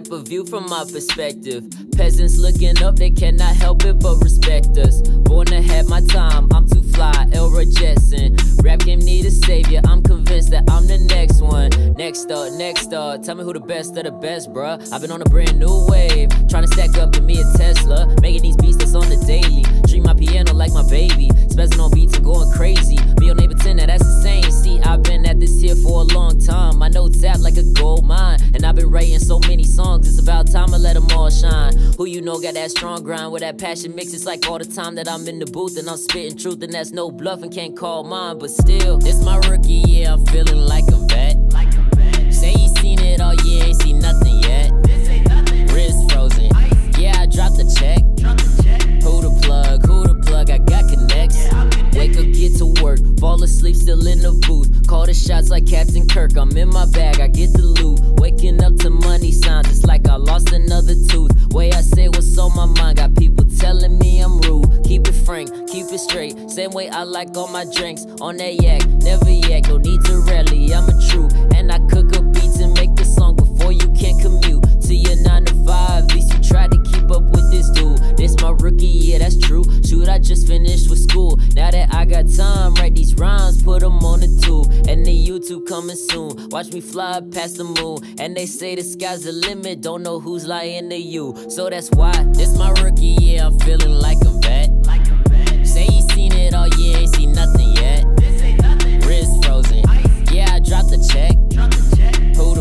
type of view from my perspective. Peasants looking up, they cannot help it but respect us. Born to have my time, I'm too fly, Elroy Jetson. Rap game need a savior, I'm convinced that I'm the next one. Next up, tell me who the best of the best, bruh. I've been on a brand new wave, trying to stack up, give me a Tesla. Making these beats that's on the daily. Treat my piano like my baby, spazzing on beats and going crazy. Me on neighbor 10, now that's insane. See, I've been at this here for a long time. My notes tap like a gold mine, and I've been writing so many songs, it's about time I let them all shine. Who you know got that strong grind with that passion mix? It's like all the time that I'm in the booth and I'm spitting truth, and that's no bluff and can't call mine. But still, this my rookie year, I'm feeling like a vet. Say you seen it all year, ain't seen nothing yet. Wrist frozen, yeah, I dropped the check. Who the plug, I got connects. Wake up, get to work, fall asleep, still in the booth. Call the shots like Captain Kirk, I'm in my bag, I get the loot. Waking up to money signs, it's like I lost another tooth. Way I say what's on my mind, got people telling me I'm rude. Keep it frank, keep it straight, same way I like all my drinks. On that yak, never yak, no need to rally, I'm a true. And I cook up beats and make the song before you can commute to your 9 to 5, at least you try to keep up with this dude. This my rookie year, that's true. Shoot, I just finished with school. Now that I got time, write these rhymes, put them on the tube. And the YouTube coming soon. Watch me fly past the moon. And they say the sky's the limit, don't know who's lying to you. So that's why this my rookie year, I'm feeling like a vet. Say you seen it all year, ain't seen nothing yet. Wrist frozen, yeah, I dropped the check. Who